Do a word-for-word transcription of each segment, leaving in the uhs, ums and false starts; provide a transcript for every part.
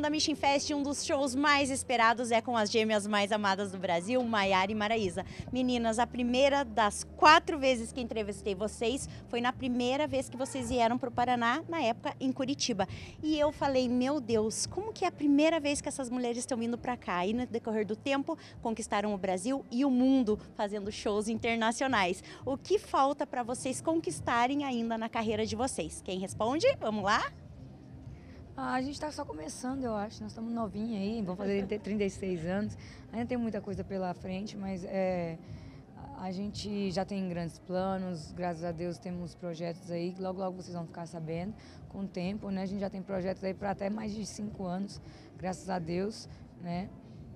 da Mission Fest, um dos shows mais esperados é com as gêmeas mais amadas do Brasil, Maiara e Maraísa. Meninas, a primeira das quatro vezes que entrevistei vocês foi na primeira vez que vocês vieram para o Paraná, na época em Curitiba. E eu falei, meu Deus, como que é a primeira vez que essas mulheres estão vindo para cá? E no decorrer do tempo, conquistaram o Brasil e o mundo fazendo shows internacionais. O que falta para vocês conquistarem ainda na carreira de vocês? Quem responde? Vamos lá? Ah, a gente está só começando, eu acho. Nós estamos novinhos aí, vamos fazer trinta e seis anos. Ainda tem muita coisa pela frente, mas é, a gente já tem grandes planos. Graças a Deus temos projetos aí, que logo, logo vocês vão ficar sabendo com o tempo, né? A gente já tem projetos aí para até mais de cinco anos, graças a Deus, né?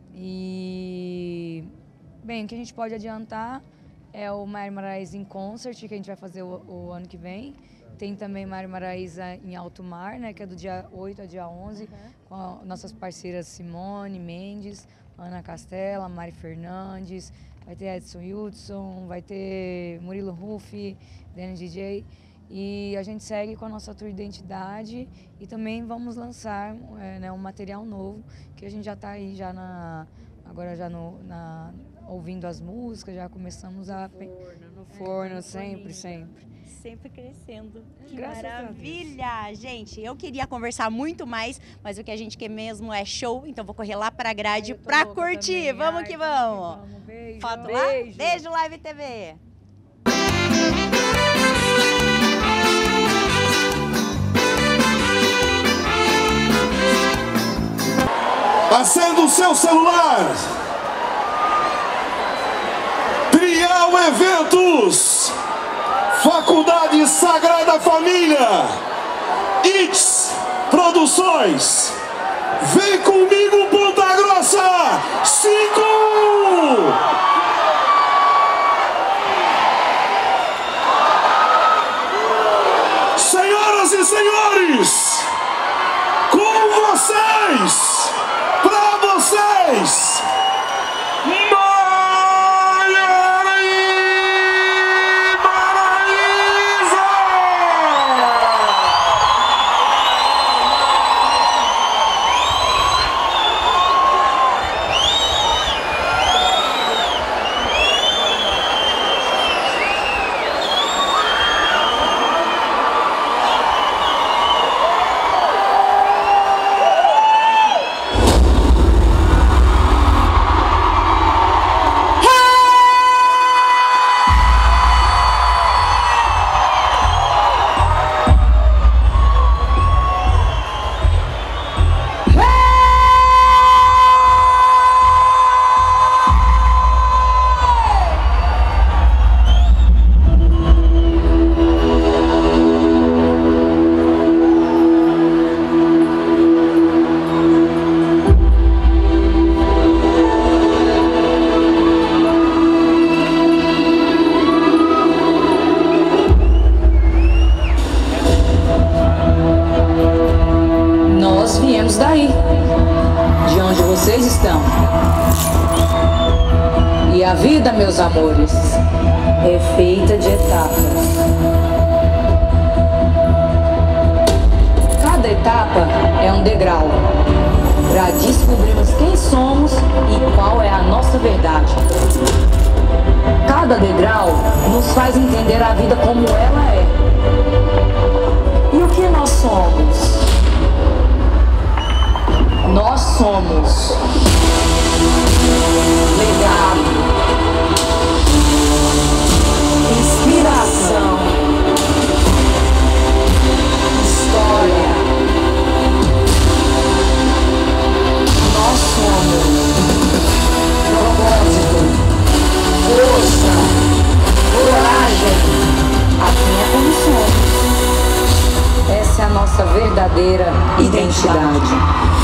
E, bem, o que a gente pode adiantar é o Maiara e Maraísa em Concert, que a gente vai fazer o, o ano que vem. Tem também Maiara e Maraísa em Alto Mar, né, que é do dia oito a dia onze, uhum. com a, nossas parceiras Simone Mendes, Ana Castela, Mari Fernandes, vai ter Edson Hudson, vai ter Murilo Rufi, Danny D J. E a gente segue com a nossa tour Identidade e também vamos lançar é, né, um material novo, que a gente já está aí já na, agora já no, na, ouvindo as músicas, já começamos a... No forno, no forno, é, sempre, sempre. Sempre crescendo. Que Graças maravilha! Gente, eu queria conversar muito mais, mas o que a gente quer mesmo é show, então vou correr lá pra grade pra curtir. Também. Vamos Ai, que vamos! vamos. Beijo. Foto lá? Beijo. Beijo, Live T V! Acenda o seu celular! Trial Eventos! Faculdade Sagrada Família, X Produções, vem comigo Ponta Grossa, cinco! Senhoras e senhores, com vocês, pra vocês, daí, de onde vocês estão. E a vida, meus amores, é feita de etapas. Cada etapa é um degrau para descobrirmos quem somos e qual é a nossa verdade. Cada degrau nos faz entender a vida como ela é. E o que nós somos? Nós somos legado, inspiração, história. Nós somos propósito, força, coragem. Assim é como somos. Essa é a nossa verdadeira identidade.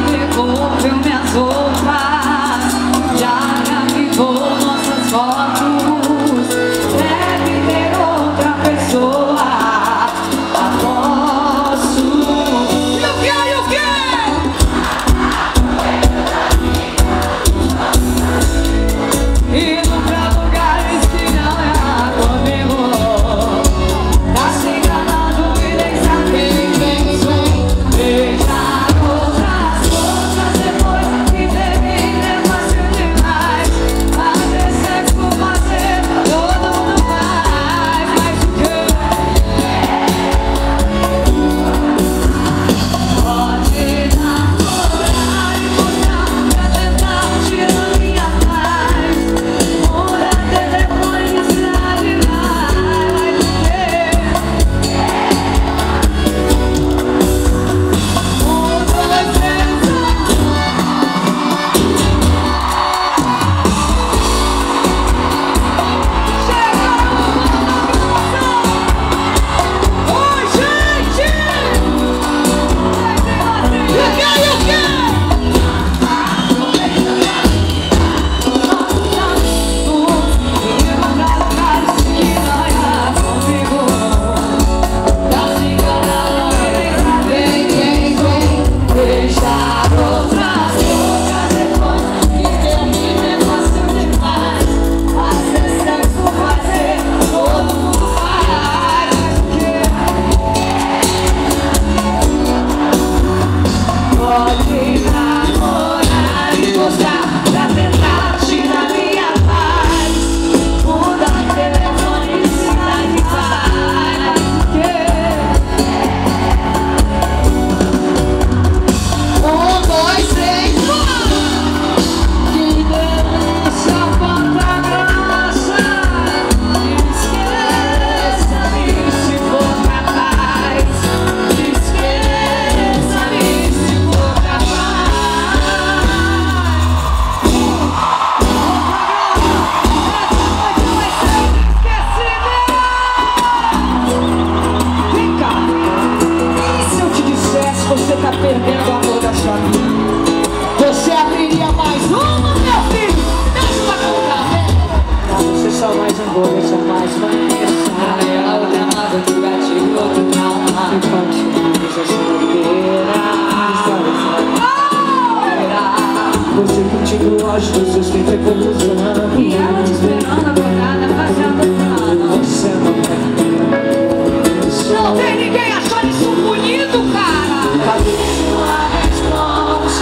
Minhas roupas, já gravou nossas fotos. outro trauma. Enquanto finaliza essa ladeira, você continua aos seus trinta e poucos anos. E ela te esperando acordada, fazendo plano. Você não tem. Não tem ninguém achando isso bonito, cara. Cadê sua resposta?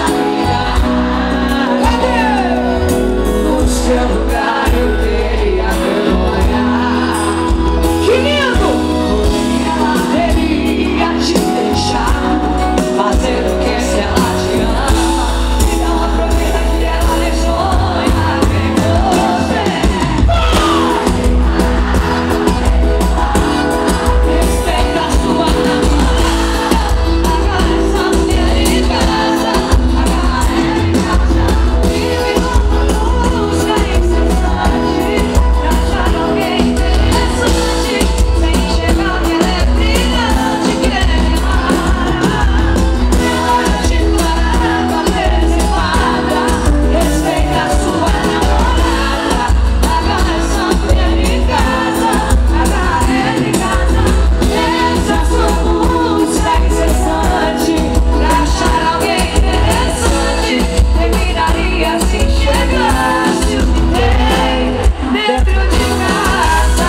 Cadê? No seu lugar eu teria vergonha. Que lindo! Ela teria te deixar fazer o que se ela te ama. Então aproveita que ela nem sonha em você. Respeita a sua namorada. Agarra essa mulher em casa. Agarra ela em casa. Vive como luz é incessante. Pra achar alguém interessante. Sem enxergar que ela é brilhante. Querendo amar. Ela te clava, preservada. Respeita a sua namorada. Agarra essa mulher em casa. Agarra ela em casa. Essa sua luz é incessante. Pra achar alguém interessante. Terminaria se enxergasse o que tem dentro de casa.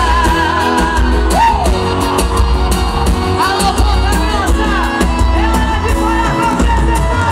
Alô, Fortaleza! Ela é de fora pra apresentar.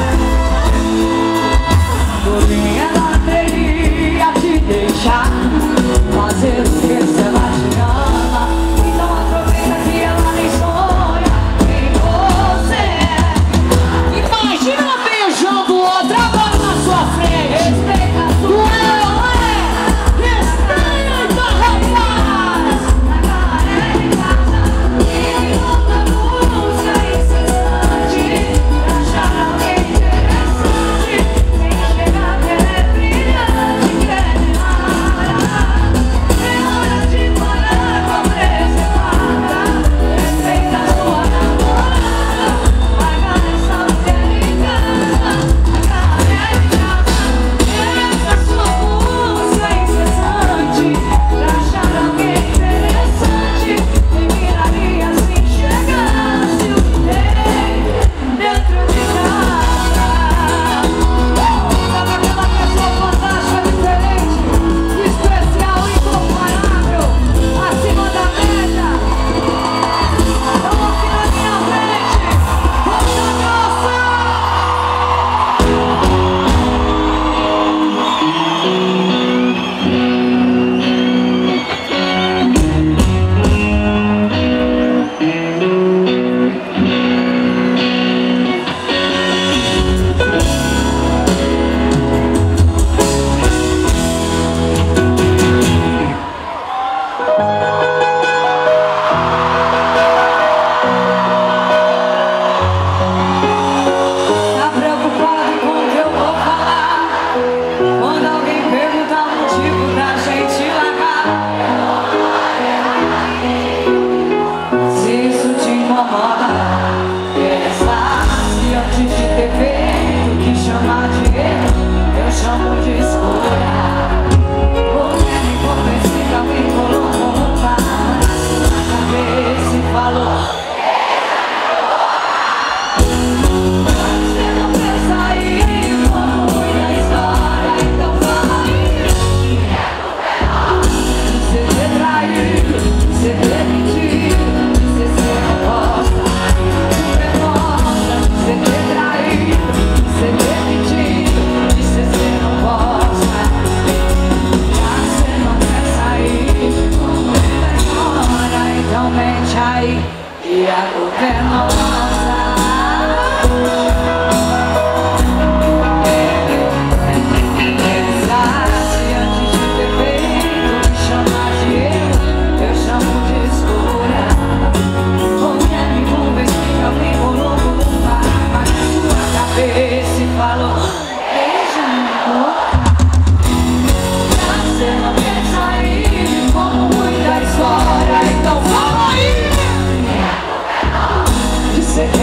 Por mim ela teria te deixar fazer o que se ela te ama. Então aproveita que ela nem sonha em você. Imagina ela beijando outra agora na sua frente. Respeita a sua namorada. Respeita, rapaz. Agarra ela em casa. E outra música incessante. Pra achar alguém interessante. Sem enxergar que ela é brilhante. Querendo amar. É hora de parar com a preservada. Respeita a sua namorada. Agarra essa mulher em casa. Agarra ela em casa. Essa sua música incessante. Pra achar alguém interessante. Terminaria se enxergasse o que tem dentro de casa. Sabe aquela pessoa fantástica, diferente, especial, incomparável, acima da média? Então aqui na minha frente, Rocha Grossa! Tá preocupado com o que eu vou falar? Quando alguém perguntar o motivo da gente largar. Se isso te incomoda, pensa se antes de ter feito o que chamar de erro, eu chamo de escolha. Você me convence que alguém colocou um par na sua cabeça e falou. Você não pensa em como muita história, então fala aí. Você ter traído, você ter mentido, você ser não gosta, não remorsa. Você ter traído, você ter mentido, você ser não gosta. Você não quer sair com muita história, então mente aí e a culpa é nossa. Pensasse antes de ter feito, me chamar de erro, eu chamo de escolha. Você me convence que alguém colocou um par na sua cabeça e falou: beija na boca. Você não quer sair como muita história, então fala aí. De ser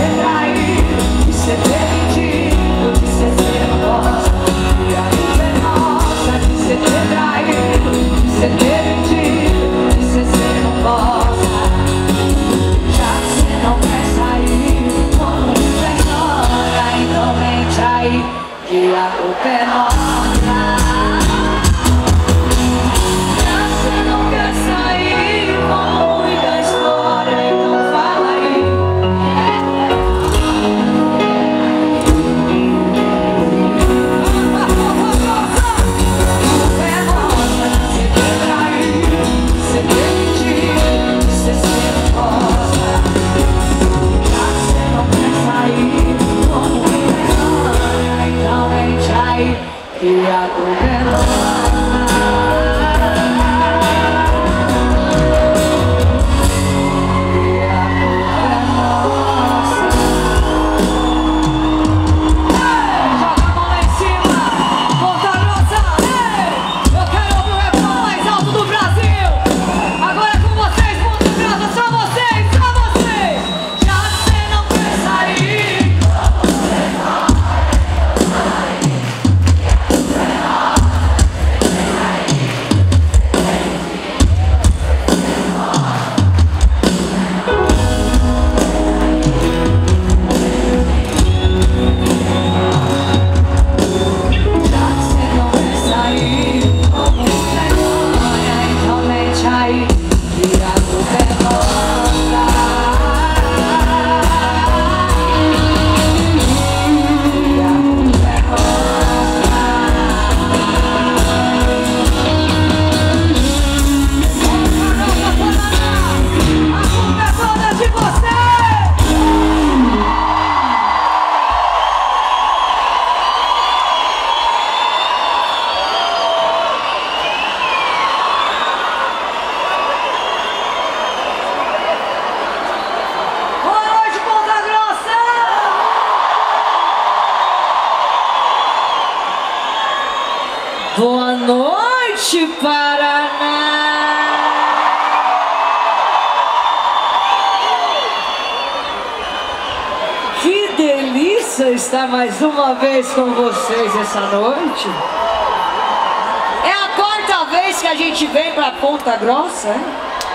benção estar mais uma vez com vocês essa noite. É a quarta vez que a gente vem pra Ponta Grossa, hein?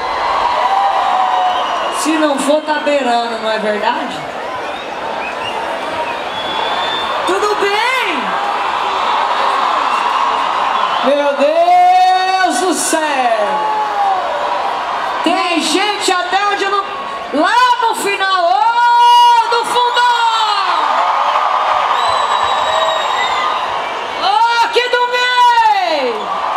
Se não for, tá beirando, não é verdade? Tudo bem? Meu Deus do céu! Tem gente até onde eu não... Lá no final, oh, do fundão! Oh, aqui do meio!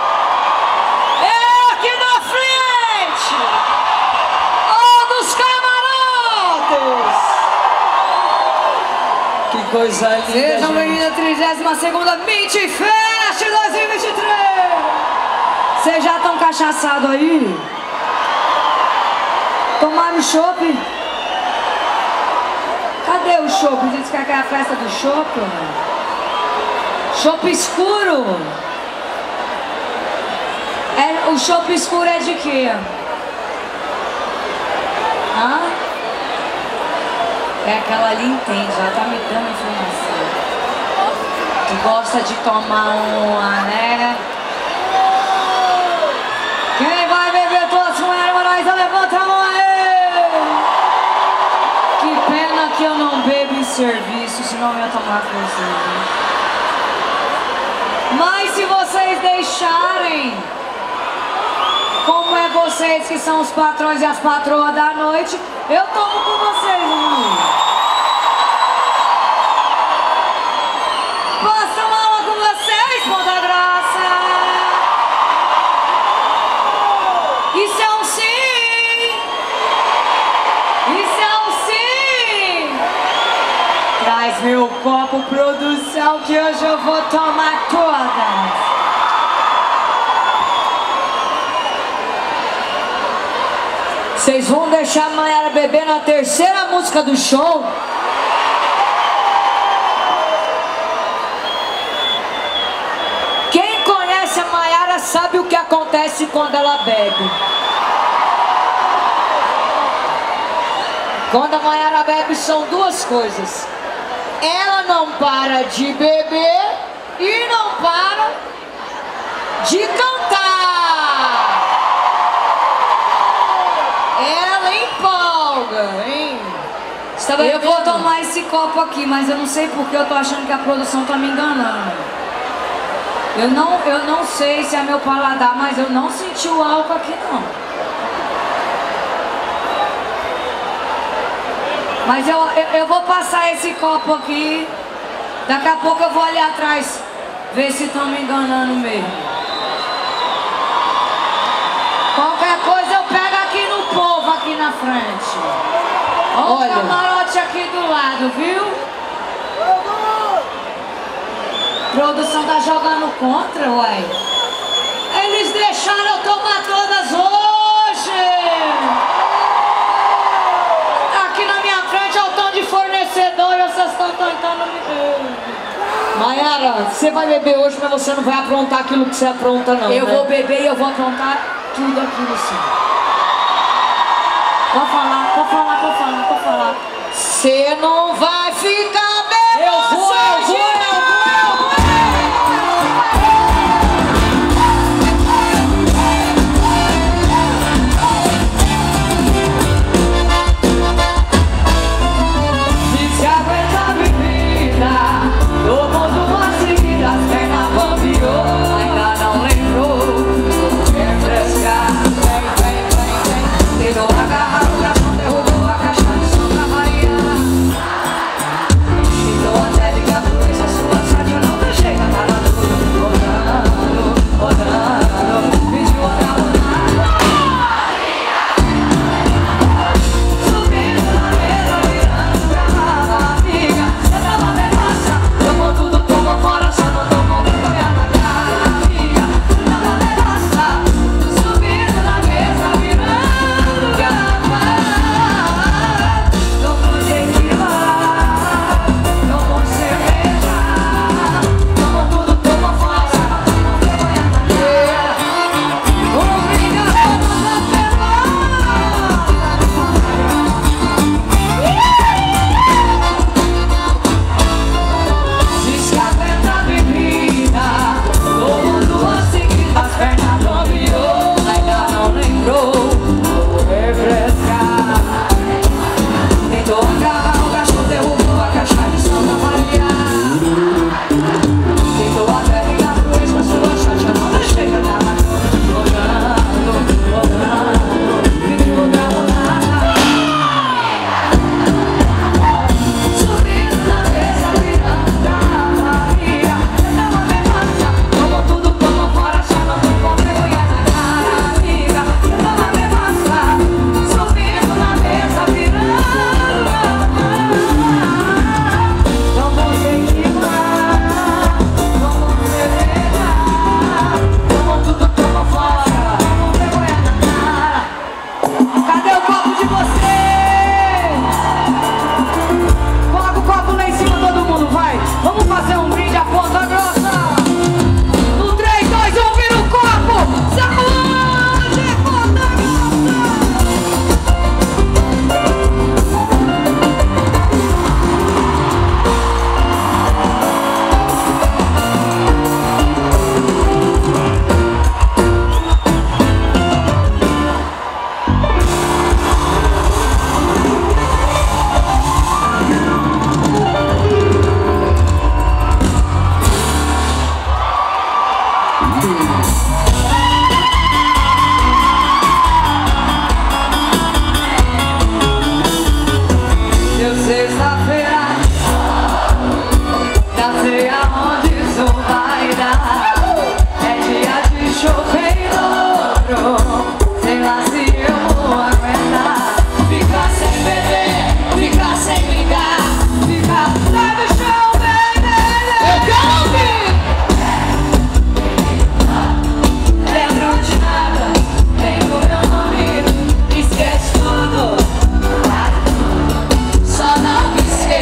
É aqui na frente! Oh, dos camaradas! Que coisa linda, Sejam bem-vindos à trigésima segunda Mente Fest dois mil e vinte e três! Vocês já estão cachaçados aí? Tomaram chopp? Cadê o chopp? Diz que é a festa do chopp? Chopp escuro? É, o chopp escuro é de quê? Hã? É aquela ali, entende, ela tá me dando informação. Que gosta de tomar uma, né? Quem vai beber todas com ela, Marais, levanta a mão aí! Que pena que eu não bebo em serviço, senão eu ia tomar com vocês. Né? Mas se vocês deixarem, como é vocês que são os patrões e as patroas da noite, eu tomo com vocês, hein? Posso tomar uma com vocês, Ponta Grossa? Isso é um sim! Isso é um sim! Traz meu copo, produção, que hoje eu vou tomar todas! Vocês vão deixar a Maiara beber na terceira música do show? Quem conhece a Maiara sabe o que acontece quando ela bebe. Quando a Maiara bebe são duas coisas. Ela não para de beber e não para de cantar. Ela empolga, hein? Eu vou tomar esse copo aqui, mas eu não sei porque eu tô achando que a produção tá me enganando. Eu não, eu não sei se é meu paladar, mas eu não senti o álcool aqui não. Mas eu, eu, eu vou passar esse copo aqui. Daqui a pouco eu vou ali atrás ver se estão me enganando mesmo. Qualquer coisa eu pego aqui no povo, aqui na frente. Olha o camarote aqui do lado, viu? Produção tá jogando contra, uai. Eles deixaram eu tomar todas hoje. Aqui na minha frente é o tom de fornecedor e vocês estão tentando me beber. Maiara, você vai beber hoje, mas você não vai aprontar aquilo que você apronta, não. Eu né? vou beber e eu vou aprontar tudo aqui no céu. Pode falar, pode falar, pode falar, pode falar. Você não vai ficar bem. Eu vou, eu vou, eu vou, eu vou. Ainda não lembrou, vou refrescar. Vem, vem, vem, vem. Tem uma garrafa. Sexta-feira, já sei aonde isso vai dar. É dia de chover dobro, sei lá se eu vou aguentar. Ficar sem beber, ficar sem ligar, ficar sai do chão, baby. Eu quero ouvir. Lembro de nada, lembro meu nome, esquece tudo. Só não me esqueça.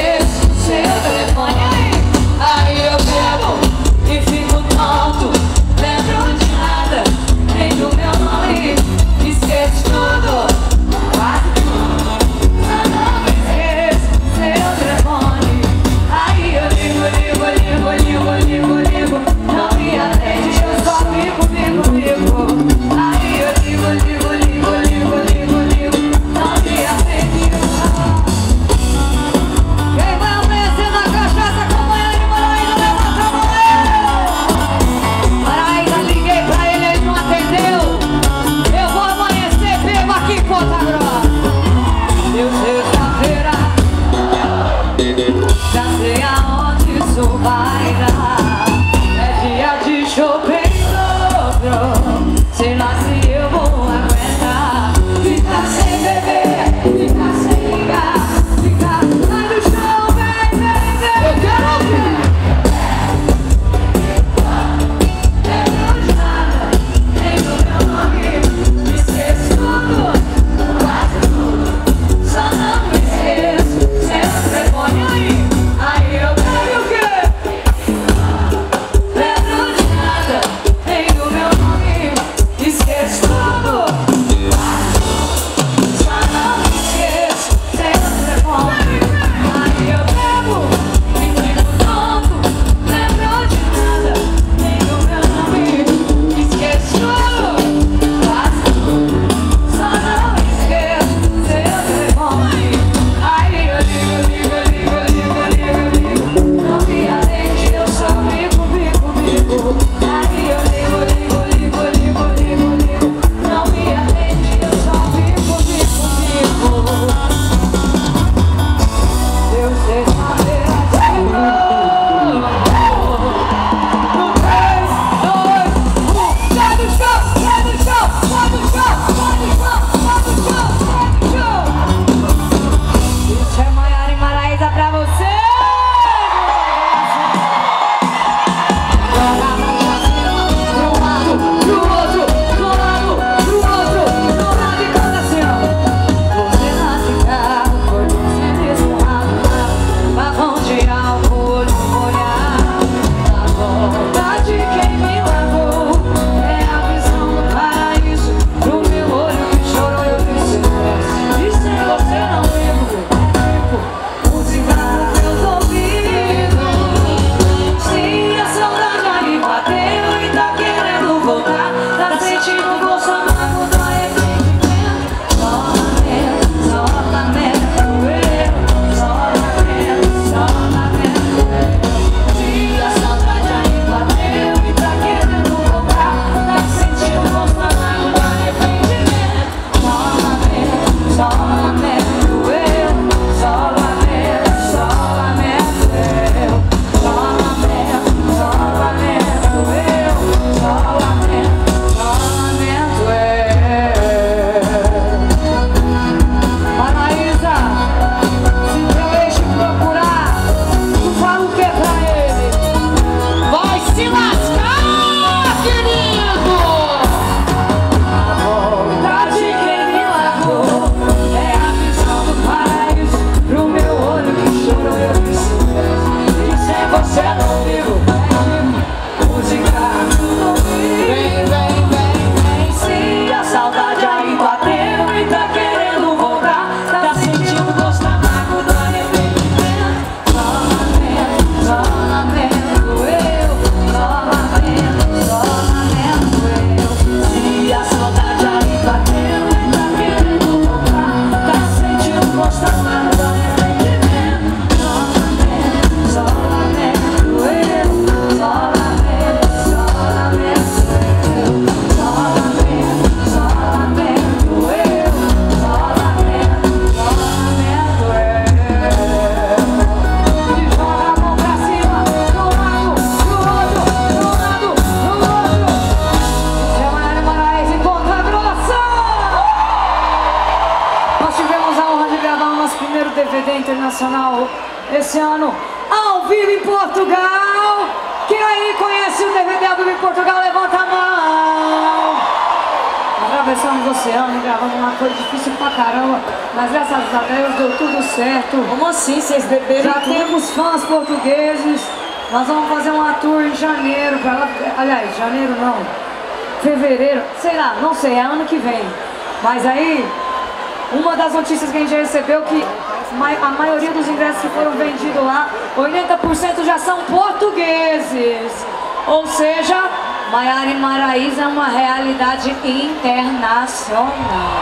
D V D internacional esse ano, ao vivo em Portugal. Quem aí conhece o D V D ao vivo em Portugal, levanta a mão. Atravessamos o oceano, gravando uma coisa difícil pra caramba, mas graças a Deus deu tudo certo. Como assim, vocês beberam? Já temos fãs portugueses. Nós vamos fazer uma tour em janeiro, pra lá, aliás, janeiro não, fevereiro, sei lá, não sei, é ano que vem. Mas aí, uma das notícias que a gente recebeu que a maioria dos ingressos que foram vendidos lá, oitenta por cento já são portugueses. Ou seja, Maiara e Maraísa é uma realidade internacional.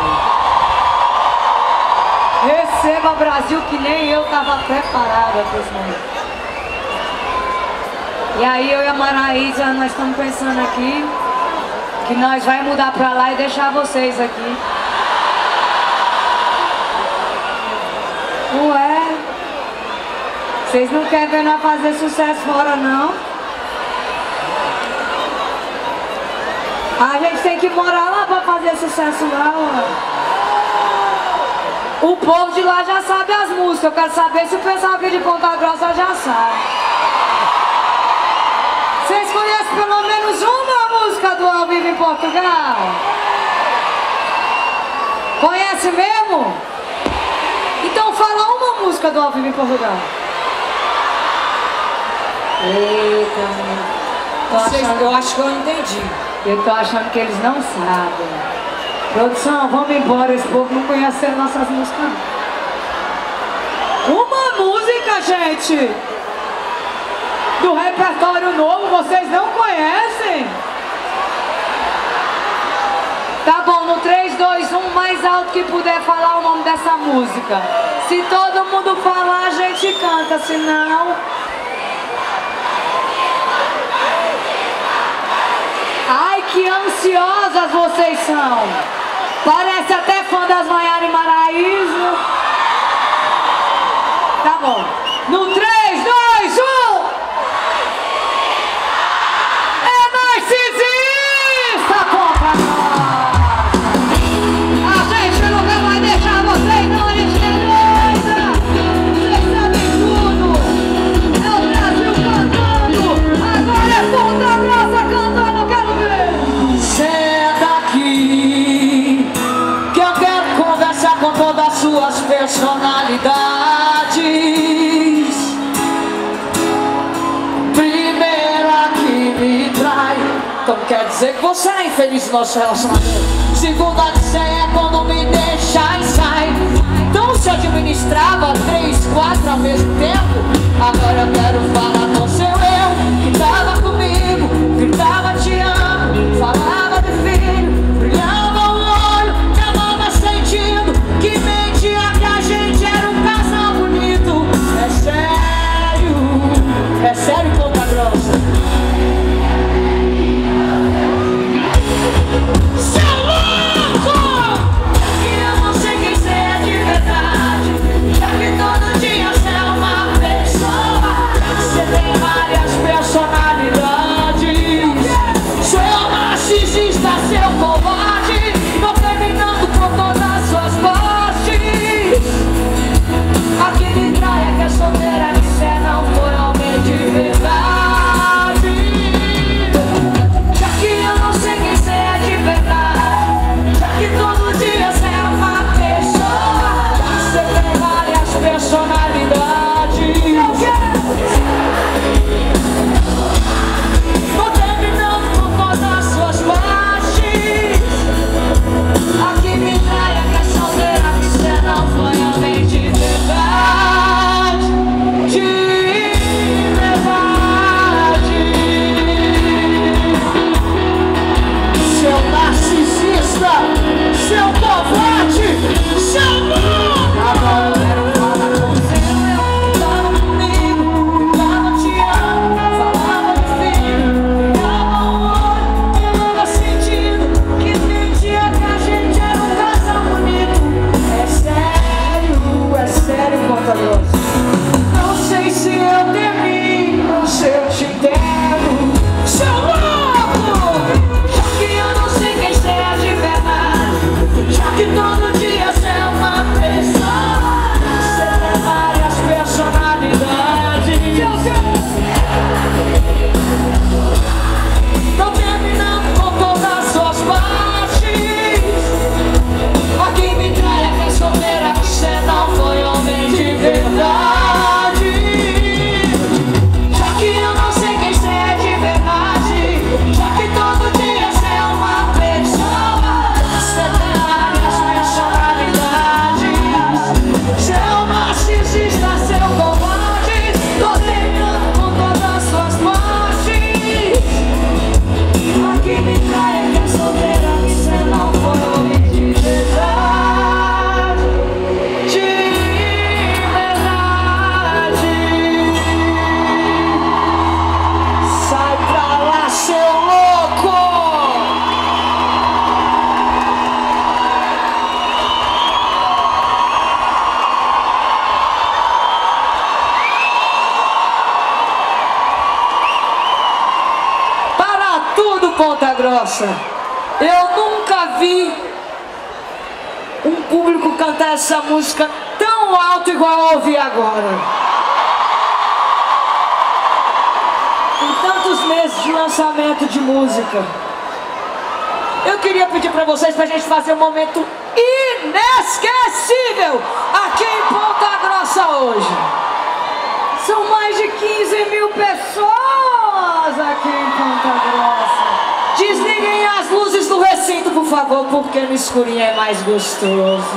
Receba Brasil, que nem eu estava preparada para esse momento. E aí eu e a Maraísa, nós estamos pensando aqui que nós vai mudar para lá e deixar vocês aqui. Ué, vocês não querem ver nós fazer sucesso fora, não? A gente tem que morar lá pra fazer sucesso lá, ué. O povo de lá já sabe as músicas, eu quero saber se o pessoal aqui de Ponta Grossa já sabe. Vocês conhecem pelo menos uma música do Ao Vivo em Portugal? Conhece mesmo? Então fala uma música do Ao Vivo em Portugal. Eita, Vocês, eu acho que eu entendi. Eu tô achando que eles não sabem. Produção, vamos embora, esse povo não conhece as nossas músicas. Uma música, gente! Do repertório novo, vocês não conhecem? Tá bom, no três, dois, um, mais alto que puder falar o nome dessa música. Se todo mundo falar, a gente canta, senão... Ai, que ansiosas vocês são! Parece até fã das Maiara e Maraísa. Tá bom. No três, dois, um! É narcisista, compra nossa! A gente nunca vai deixar vocês, não, a gente é doida! Vocês sabem tudo! É o Brasil cantando! Agora é Ponta Grossa cantando, quero ver! Senta aqui, que eu quero conversar com todas as suas personalidades. Primeira que me trai, então quer dizer que você é infeliz no nosso relacionamento. Segunda que você é quando me deixa e sai. Então se administrava três, quatro ao mesmo tempo. Agora eu quero falar com seu eu, que tava comigo, gritava te amo, falava de filho, brilhava o olho, me amava sentindo, que mentia que a gente era um casal bonito. É sério, é sério, Ponta Grossa. Seu louco! Que eu não sei quem você é de verdade. Já que verdade. Já que eu não sei quem você é de verdade, já que todo dia você é uma pessoa, você tem várias personalidades. Você é um narcisista, seu covarde, tô terminando com todas as suas mortes. Aqui me trai que é solteira, que você não foi homem de verdade. De verdade. Sai pra lá, seu louco! Para tudo, Ponta Grossa! Eu nunca vi um público cantar essa música tão alto igual eu ouvi agora. Em tantos meses de lançamento de música, eu queria pedir pra vocês pra gente fazer um momento inesquecível aqui em Ponta Grossa hoje. São mais de quinze mil pessoas aqui em Ponta Grossa. Desliguem as luzes do recinto, por favor, porque no escurinho é mais gostoso.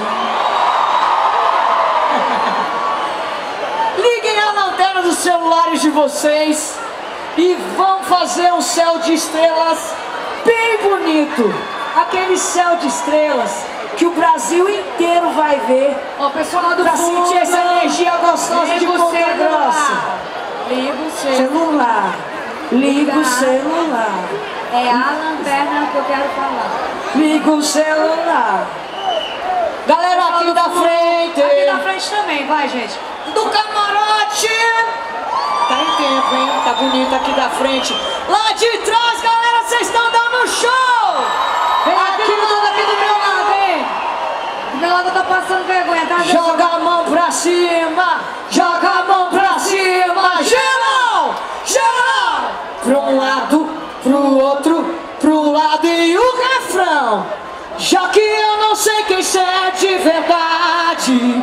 Liguem a lanterna dos celulares de vocês e vão fazer um céu de estrelas bem bonito. Aquele céu de estrelas que o Brasil inteiro vai ver. Ó, pessoal do pra fundo, sentir essa energia gostosa de liga o Ponta celular. Grossa. Liga o celular. Celular. Liga o Liga. celular. É a lanterna que eu quero falar. Liga o celular. Galera aqui da frente. Aqui na frente também, vai, gente. Do camarote. Tá em tempo, hein? Tá bonito aqui da frente. Lá de trás, galera, vocês estão dando show. Vem Aqui aqui, do- do, aqui do meu lado, hein? Do meu lado eu tô passando vergonha, tá? Joga a mão pra cima. Joga a mão pra cima. Geral. Geral. Pra um lado, pro outro, pro lado e o refrão. Já que eu não sei quem você é de verdade.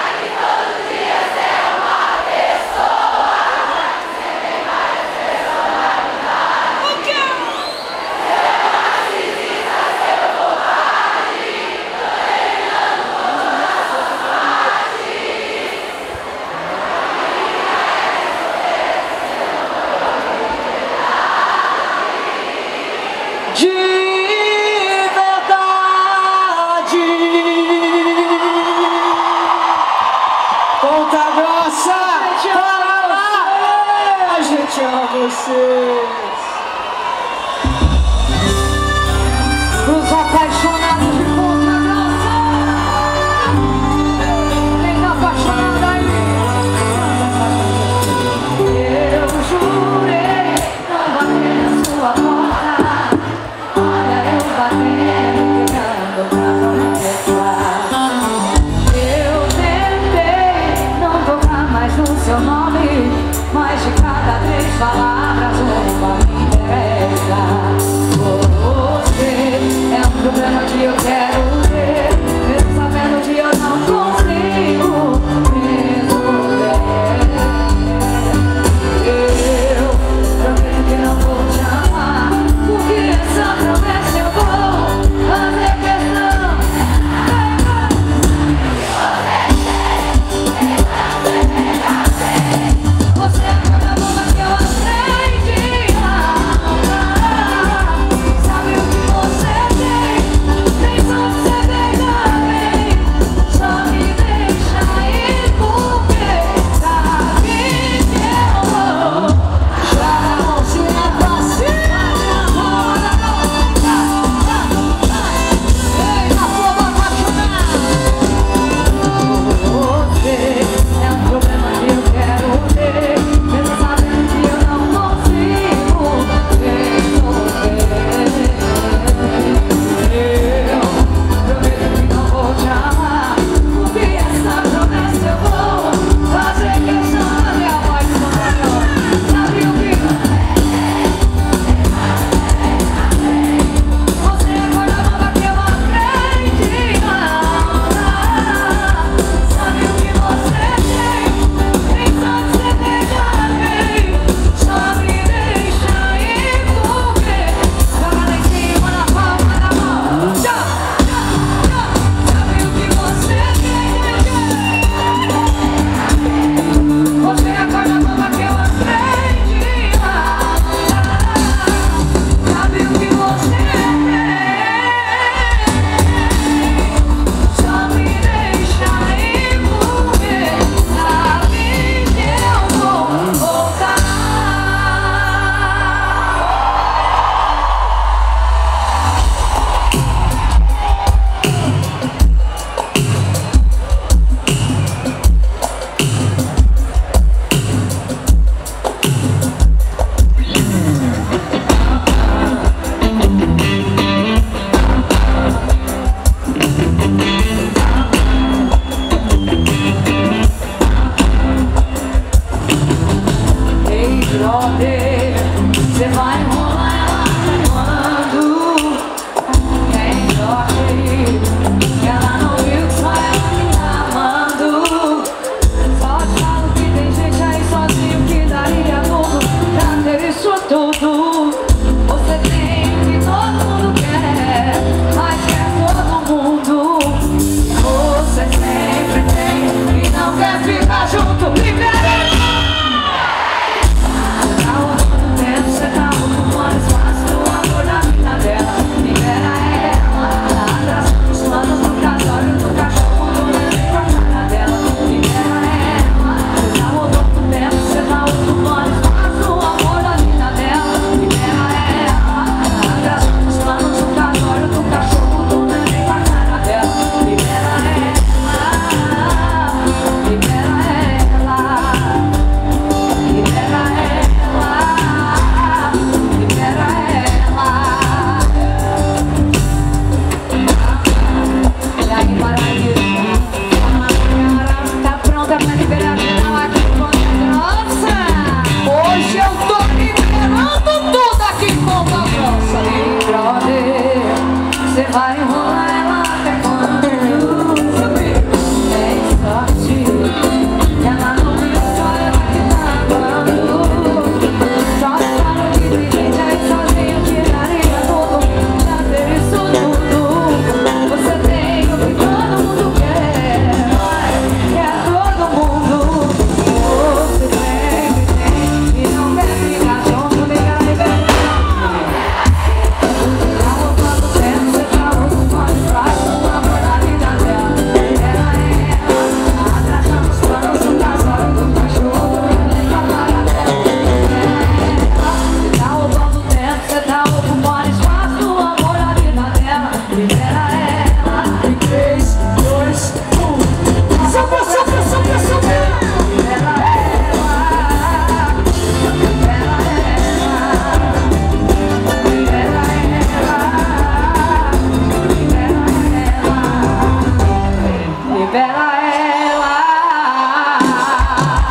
De verdade. Ponta Grossa, para lá. A gente ama vocês. Os apaixonados de Ponta Grossa. Quem tá apaixonado aí? Eu jurei não bater na sua porta. Olha eu batendo, ligando pra começar. Eu tentei não tocar mais no seu nome, mas de cada três palavras uma me interessa. Você é um problema que eu quero ver, mesmo sabendo que eu não consigo resolver. Eu prometo que não vou te amar, porque essa promessa eu vou fazer questão. Você é toda bomba que eu aprendi a amar. Sabe o que você tem? Tem só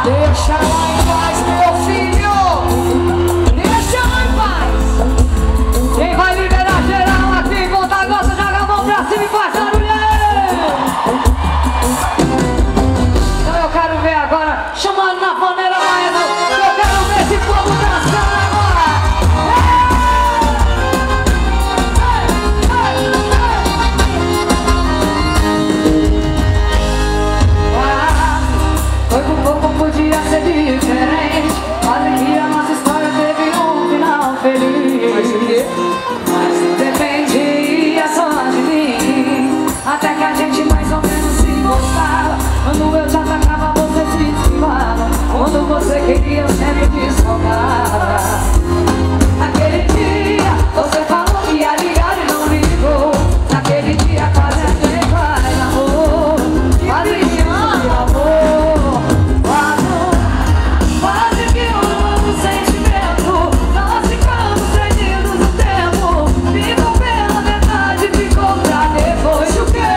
Deixa ela em paz, meu filho. Deixa ela em paz. Quem vai liberar geral aqui, conta a gosta, joga a mão pra cima e faz barulho. Então eu quero ver agora, chamando na panela mais. Eu quero ver esse povo dançando agora. Foi com pouco, podia ser diferente. Quase que a nossa história teve um final feliz. Mas o quê? Mas não dependia só de mim. Até que a gente mais ou menos se gostava. Quando eu te atacava, você se esquivava. Quando você queria, eu sempre desfogava. Naquele dia, você falou que ia ligar e não ligou. Naquele dia, quase a gente faz amor. Quase que ama amor. Quase, quase que um novo sentimento. Nós ficamos perdidos no tempo. Ficou pela metade, ficou pra depois o quê?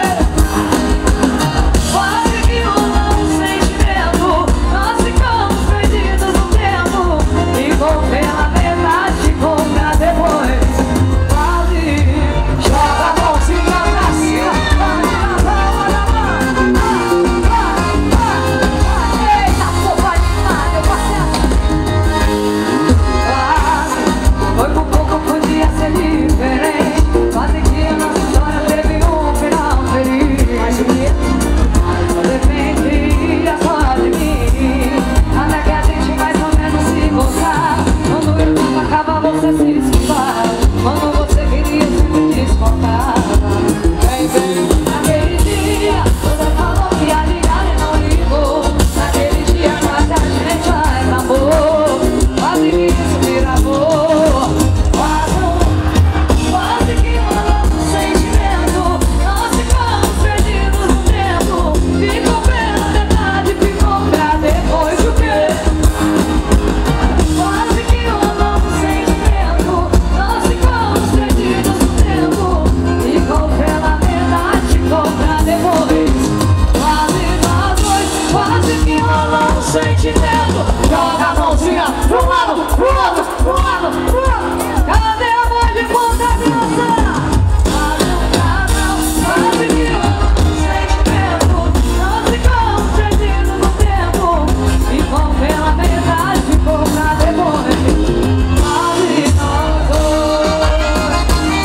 Quase que um novo sentimento. Nós ficamos perdidos no tempo. Ficou pela metade, ficou pra depois. Quase, joga a mãozinha pra cima. Vai na palma da mão. Eita, porra animada, eu passei. Quase, foi por pouco, podia ser diferente. Quase que a nossa história teve um final feliz. Mas o quê? Não dependia só de mim. Até que a gente mais ou menos se gostava. Quando eu te atacava, você se esquivava. Quando você queria, eu sempre descontava. Vem, vem. Naquele dia, você falou que ia ligar e não ligou. Naquele dia, quase a gente faz amor. Quase que isso vira amor. Quase, quase que um novo sentimento. Nós ficamos perdidos no tempo. Ficou pela metade, ficou pra depois o quê? Quase que um novo sentimento. Nós ficamos perdidos no tempo. Ficou pela metade, ficou pra depois. Quase nós dois, quase que rolou um sentimento. Joga a mãozinha pro lado, pro outro, pro lado, pro outro. Cadê a voz de ponta grossa? Quase, quase, quase que rolou um sentimento. Nós ficamos perdidos no tempo. Ficou pela metade, ficou pra depois. Quase nós dois.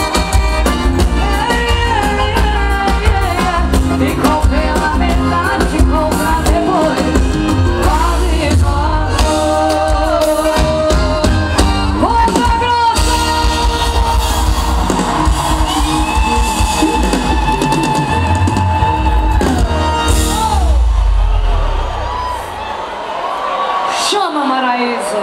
Ficou pela metade, ficou pra depois. Quase nós dois. Ponta grossa! Chama, Maraísa.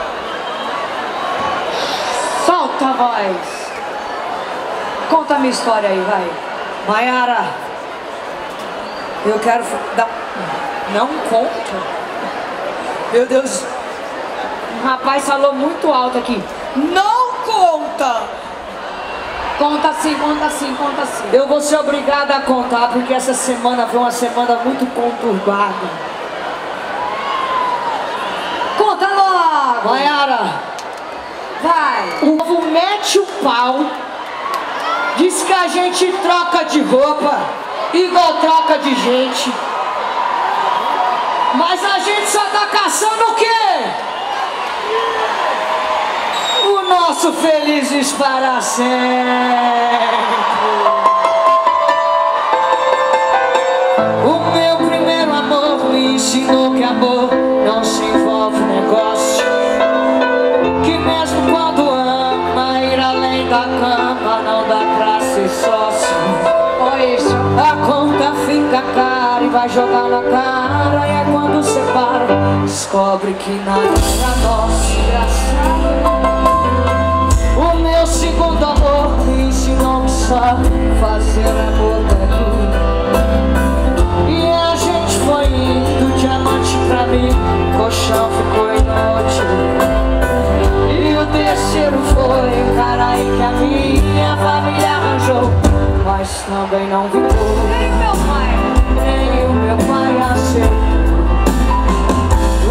Solta a voz. Conta a minha história aí, vai. Maiara, eu quero dar... Não conta. Meu Deus. Um rapaz falou muito alto aqui. Não conta. Conta sim, conta sim, conta sim. Eu vou ser obrigada a contar, porque essa semana foi uma semana muito conturbada. Conta logo! Maiara, vai! O povo mete o pau, diz que a gente troca de roupa, igual troca de gente. Mas a gente só tá caçando o quê? O nosso felizes para sempre. O meu primeiro amor me ensinou que amor não se envolve negócio, que mesmo quando ama, ir além da cama não dá pra ser sócio. Olha isso. A conta fica cara e vai jogar na cara, e é quando separa, descobre que nada era nosso. Engraçado. O meu segundo amor me ensinou que só fazer amor é tudo. E a gente foi indo, diamante pra mim, colchão ficou inútil. E o terceiro foi o cara aí que a minha família arranjou, mas também não vingou. Nem meu pai, nem o meu pai aceitou. O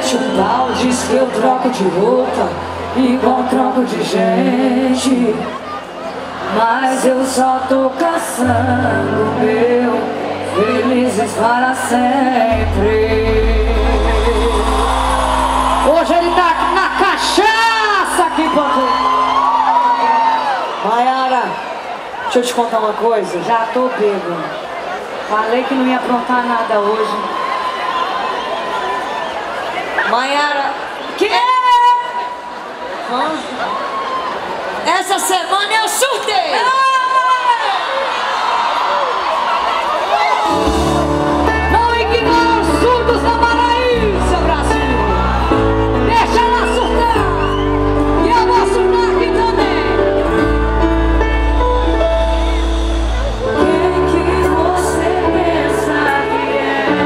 chutar, diz que eu troco de roupa igual troco de gente, mas eu só tô caçando meu felizes para sempre. Hoje ele tá na cachaça aqui, Pantu. Maiara, deixa eu te contar uma coisa, já tô bêbado. Falei que não ia aprontar nada hoje. Maiara, que? Essa semana eu surtei! Não ignora os surdos da Maraísa, Brasil! Deixa ela surtar! E eu vou surtar aqui também! Quem que você pensa que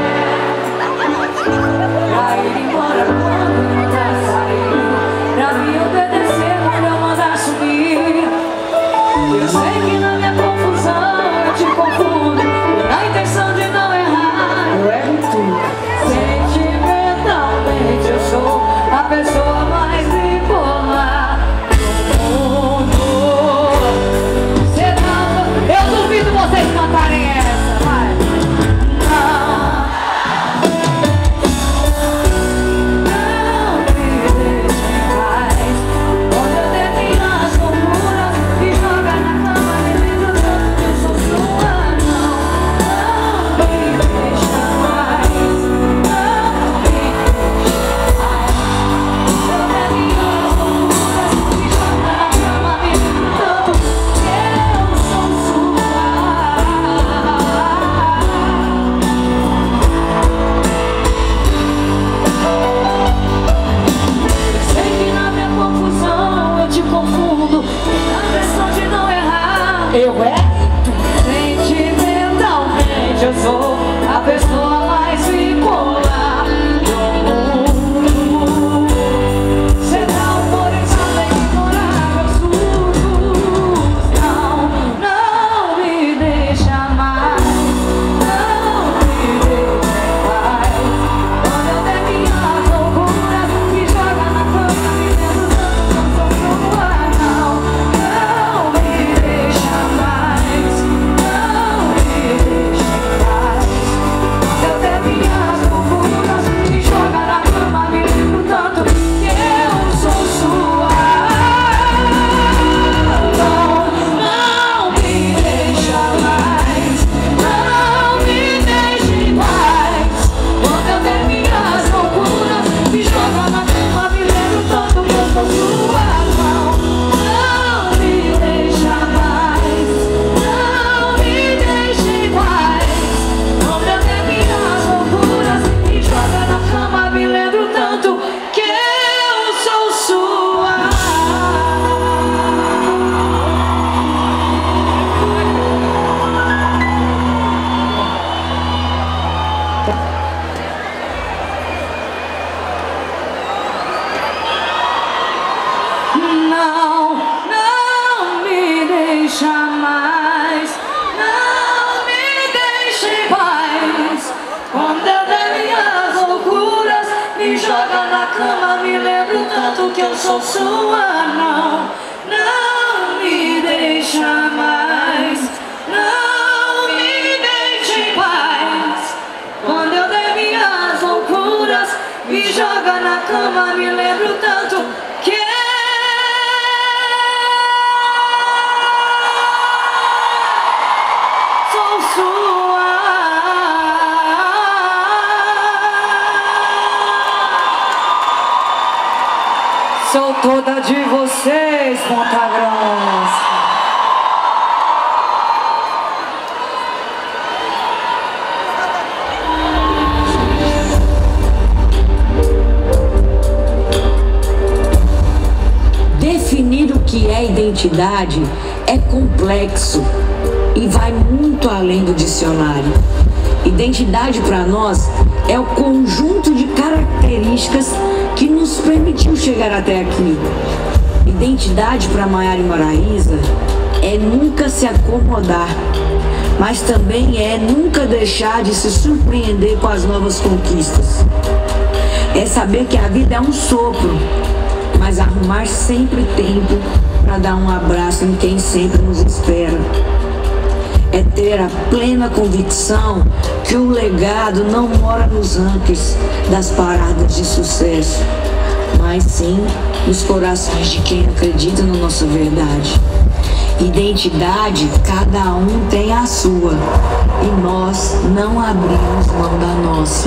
é? Pra ir embora quando tá saindo, pra me obedecer quando eu mandar subir. Eu sei que na minha confusão eu te confundo, e na intenção de não errar eu erro tudo. Sentimentalmente eu sou a pessoa mais bipolar do mundo. Cê não... Eu duvido vocês cantarem essa, vai. Não, não me deixe em paz. Quando eu terminar as loucuras e jogar na cama, me lembro tanto que eu sou sua. Não, não me deixa mais. Não me deixa mais. Se eu terminar as loucuras e jogar na cama, me lembro tanto que eu sou sua. Sei que na minha confusão eu te confundo, na questão de não errar eu erro. Sentimentalmente eu sou a pessoa mais bipolar do mundo. Cê tá autorizada a ignorar meus surtos. Não, não me deixa mais. Não me deixa em paz. Quando eu der minhas loucuras me joga na cama, me lembro tanto que eu sou sua. Não, não me deixa mais. Não me deixa em paz. Se eu der minhas loucuras me joga na cama, me lembro tanto que eu sou sua. Não, não me deixa mais. Não me deixe em paz. Quando eu der minhas loucuras me joga na cama, me lembro tanto que eu sou sua. Não, não me deixa mais. Não me deixe em paz. Quando eu der minhas loucuras me joga na cama, me lembro tanto que eu sou sua. Não, não me deixa mais. Não me deixe em paz. Quando eu der minhas loucuras me joga na cama, me lembro tanto que eu sou sua. Não, não me deixa mais. Não me deixe em paz. Quando eu der minhas loucuras me joga na cama, me lembro tanto que sou sua. Sou toda de vocês, Ponta Grossa. Definir o que é identidade é complexo e vai muito além do dicionário. Identidade para nós é o conjunto de características que nos permitiu chegar até aqui. Identidade para Maiara e Maraísa é nunca se acomodar, mas também é nunca deixar de se surpreender com as novas conquistas. É saber que a vida é um sopro, mas arrumar sempre tempo para dar um abraço em quem sempre nos espera. É ter a plena convicção que o legado não mora nos rankings das paradas de sucesso, mas sim nos corações de quem acredita na nossa verdade. Identidade, cada um tem a sua, e nós não abrimos mão da nossa.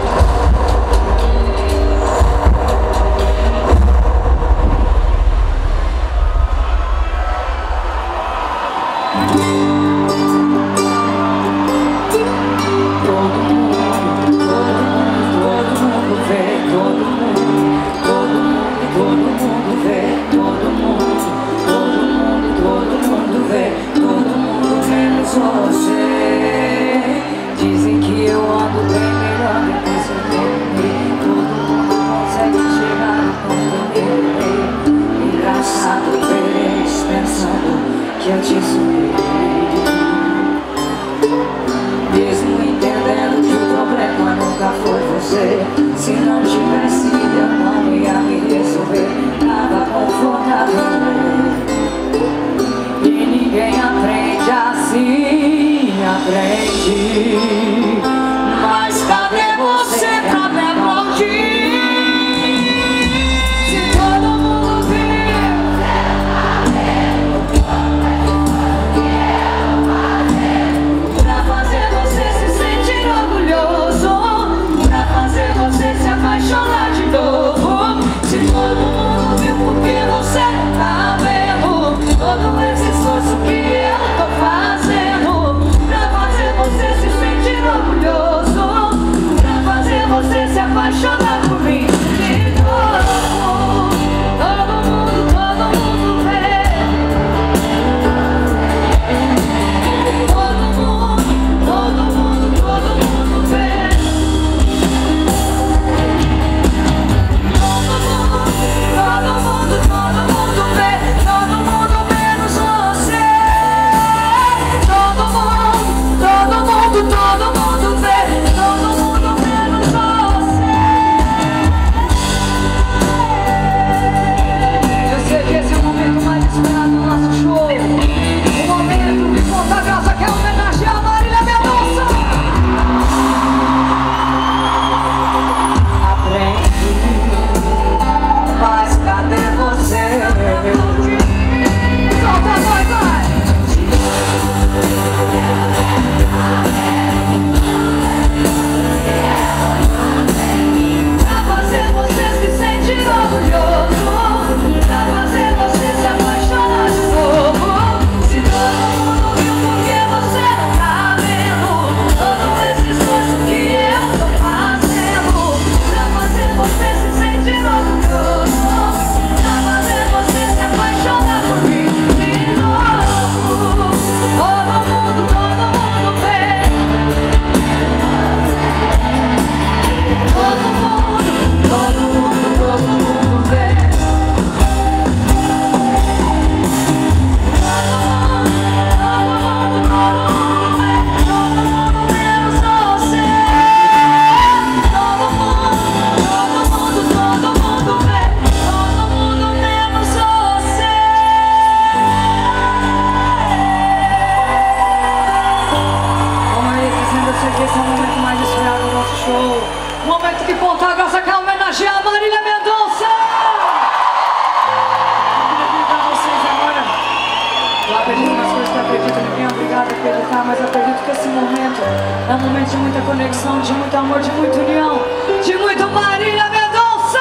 Mas acredito que esse momento é um momento de muita conexão, de muito amor, de muita união, de muito Marília Mendonça!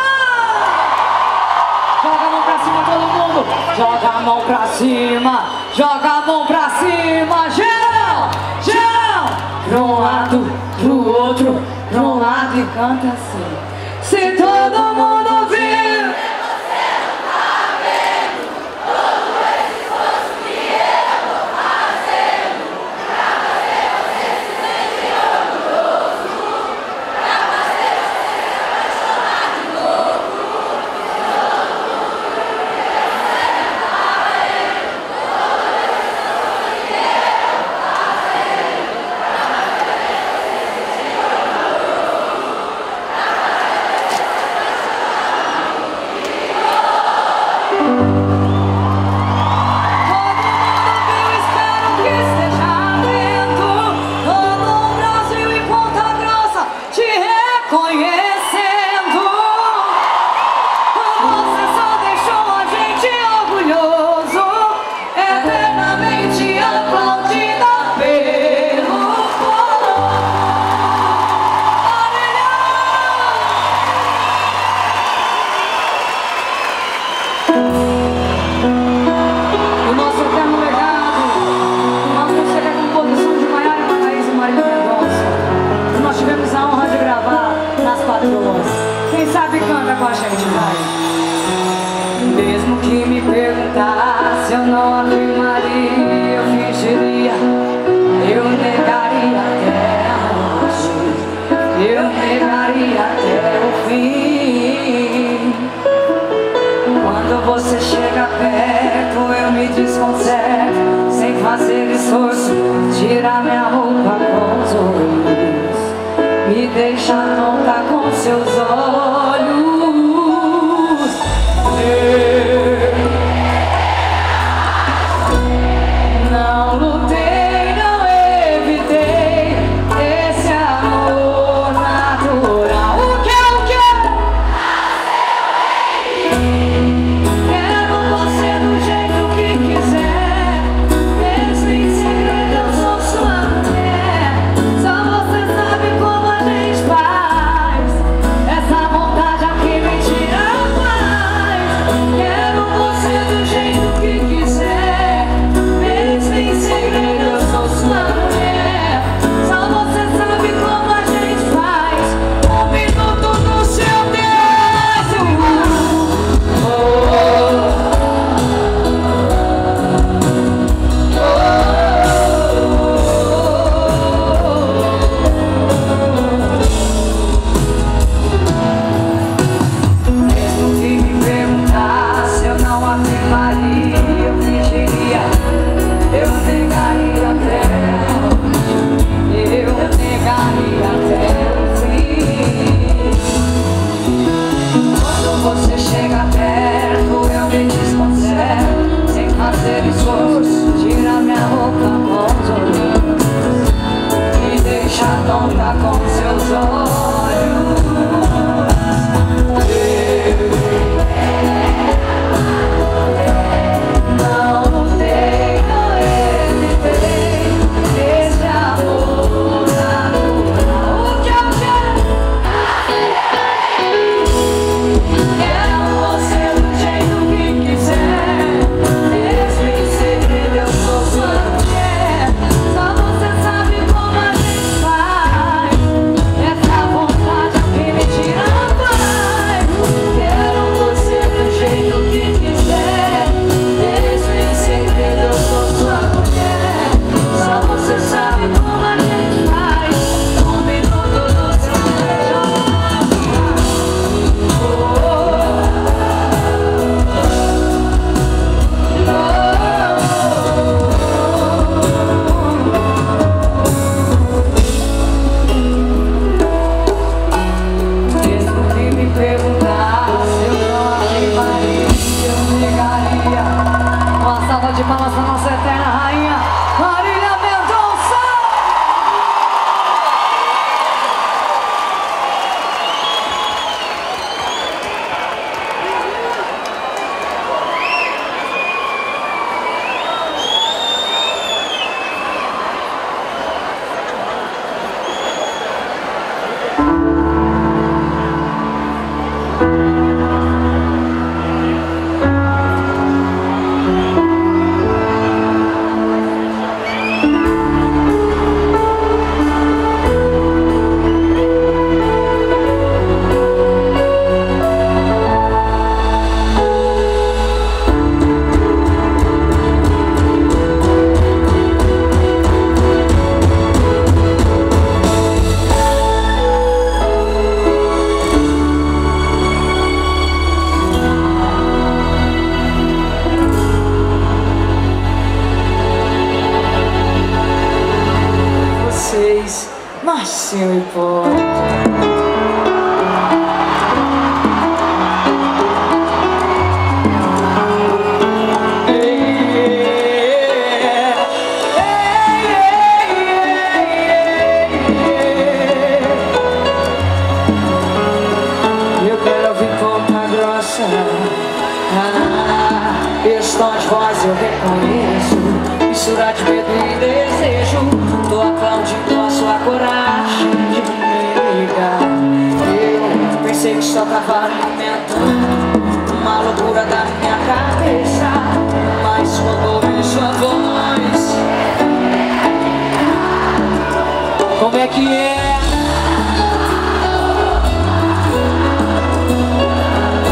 Joga a mão pra cima todo mundo! Joga a mão pra cima! Joga a mão pra cima! Geral! Geral! Pra um lado, pro outro, pra um lado e canta assim. Se todo mundo vir, gente vai. Mesmo que me perguntasse, eu não afirmaria, eu fingiria, eu negaria até a morte, eu negaria até o fim. Quando você chega perto, eu me desconcerto, sem fazer esforço, tira minha roupa com os olhos, me deixa tonta com seus olhos. Não lutei, não evitei esse amor natural. O que é o que? Quero você do jeito que quiser, mesmo em segredo eu sou sua mulher. Só você sabe como a gente faz, essa vontade aqui me tira a paz. Quero você do jeito que quiser, mesmo em segredo eu sou sua mulher. Só você sabe como a gente faz, um minuto no seu tempo. Oh, oh, mesmo que me perguntasse, eu não afirmaria, eu fingiria, eu negaria até eu negaria até o fim. Quando você chega perto, eu me desconcerto, sem fazer esforço, tira minha roupa com os olhos, me deixa tonta com seus olhos. Não lutei, não evitei esse amor natural. O que eu quero? Quero você do jeito que quiser, mesmo em segredo eu sou sua mulher. Só você sabe como a gente faz, essa vontade aqui me tira a paz. Quero você do jeito que quiser, mesmo em segredo eu sou sua mulher. Só você sabe como a gente faz, um minuto no seu tempo. Oh, oh, mesmo que me perguntasse, eu não afirmaria, eu negaria. Uma salva de palmas pra nossa eterna rainha Marília Mendonça. Vocês nasceu e pode. Eu quero ouvir Ponta Grossa, ah, esse tom de voz eu reconheço, mistura de medo e desejo. Tô aplaudindo a sua coragem de me ligar. Eu pensei que só tava alimentando uma loucura da minha cabeça, mas quando ouvi sua voz, como é que é?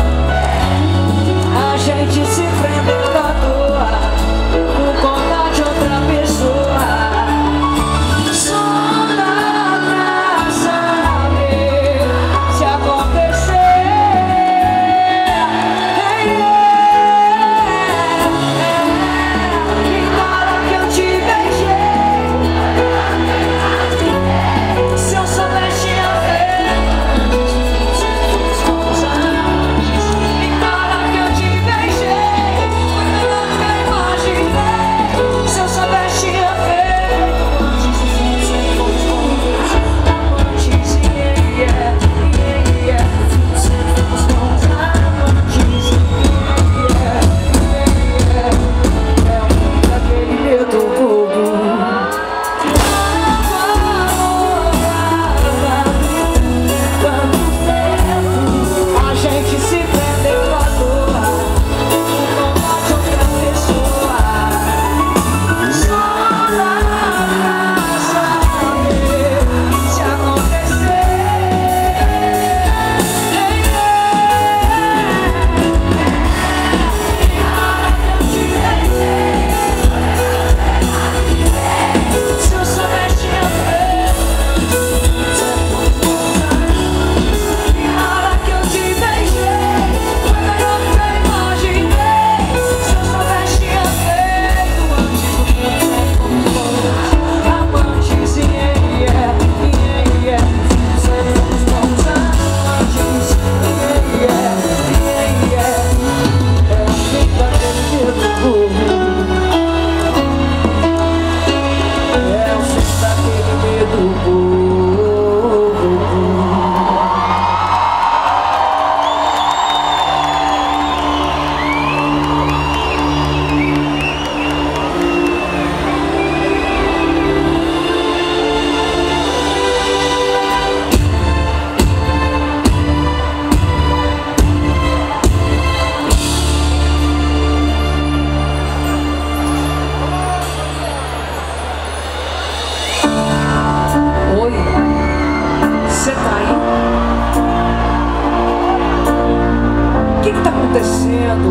acontecendo?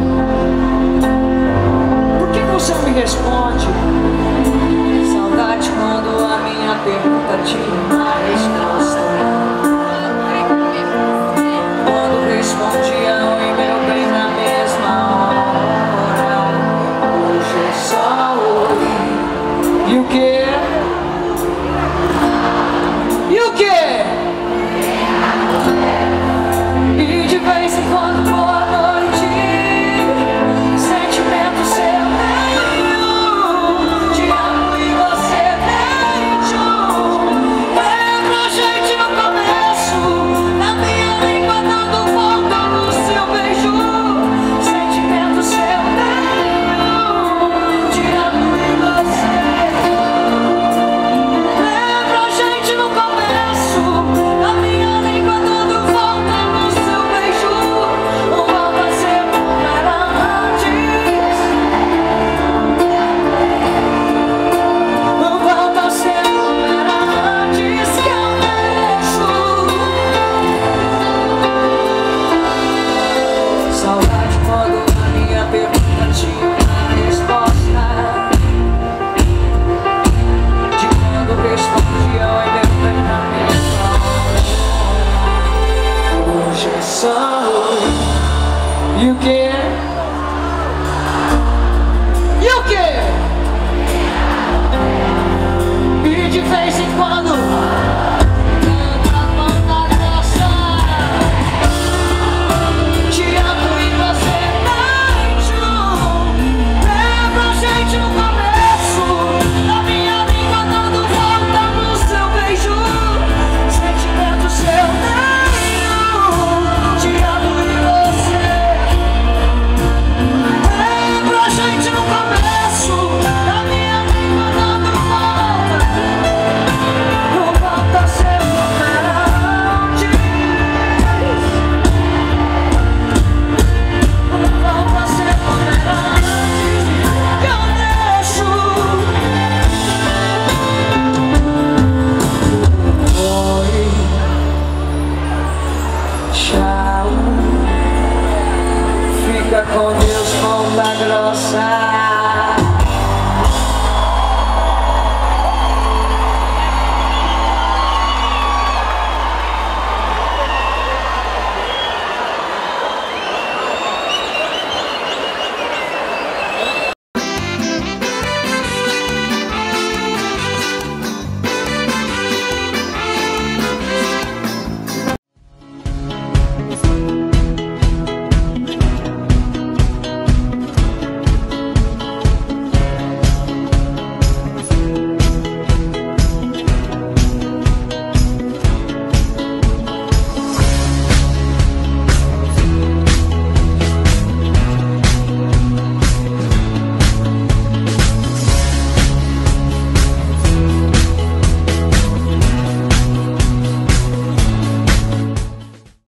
Por que você não me responde? Saudade quando a minha pergunta te